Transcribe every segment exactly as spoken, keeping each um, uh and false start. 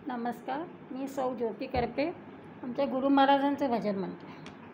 नमस्कार, मी सौ ज्योती करपे. आमच्या गुरु महाराजांचं भजन म्हणते.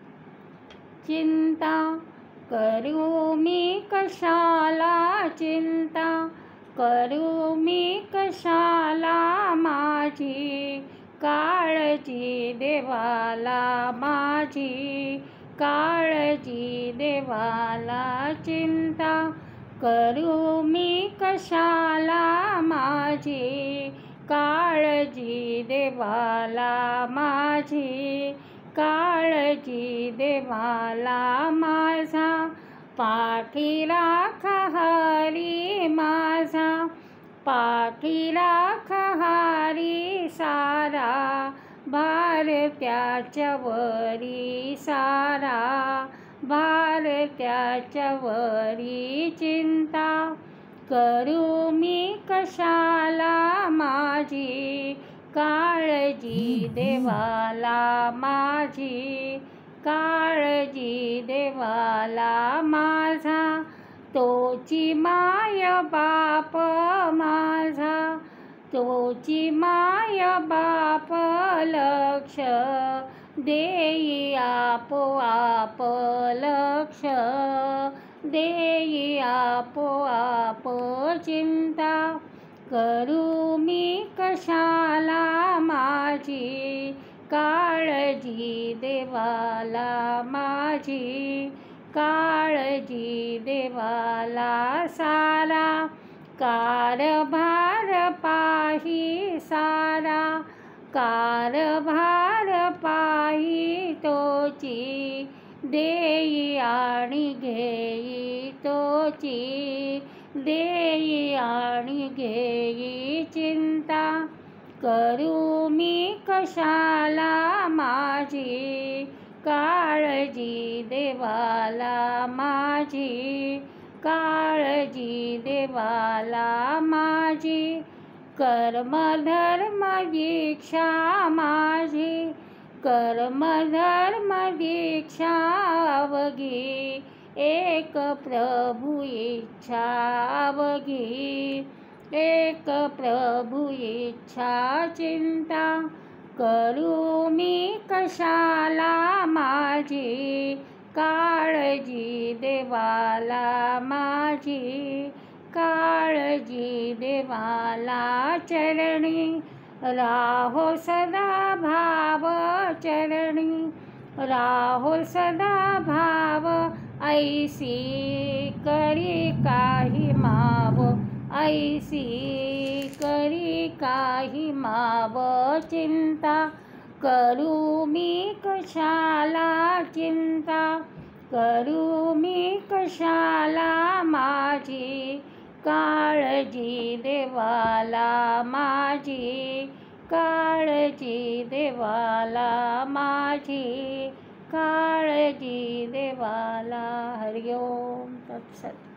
चिंता करू मी कशाला, चिंता करू मी कशाला, माझी काळजी देवाला, माझी काळजी देवाला. चिंता करू मी कशाला, माझी काळजी देवाला, माझी काळजी देवाला. माझा पाठीराख हरी, माझा पाठीराख हरी, सारा भार त्याच्यावरी, सारा भार त्याच्यावरी. चिंता करू मी कशाला, माझी काळजी देवाला, माझी काळजी देवाला. माझा तोची माय बाप, माझा तोची माय बाप, लक्ष देई आपोआप, लक्ष देई आपोआप. चिंता करू मी कशाला, माझी काळजी देवाला, माझी काळजी देवाला. सारा कारभार पाही, सारा कारभार पाही, तोची देई आणि घेई, तोची देई आणि घेई. चिंता करू मी कशाला, माझी काळजी देवाला, माझी काळजी देवाला. माझी कर्मधर्म दीक्षा, माझी कर्मधर्म दीक्षा, अवघी एक प्रभु इच्छा, अवघी एक प्रभु इच्छा. चिंता करू मी कशाला, माझी काळजी देवाला, माझी काळजी देवाला. चरणी राहो सदा भाव, चरणी राहो सदा भाव, ऐसी करी काही माव, ऐसी करी काही माव. चिंता करू मी कशाला, चिंता करू मी कशाला, माझी काळजी देवाला, माझी काळजी देवाला, माझी काळजी देवाला. हरि ओम तत्सत.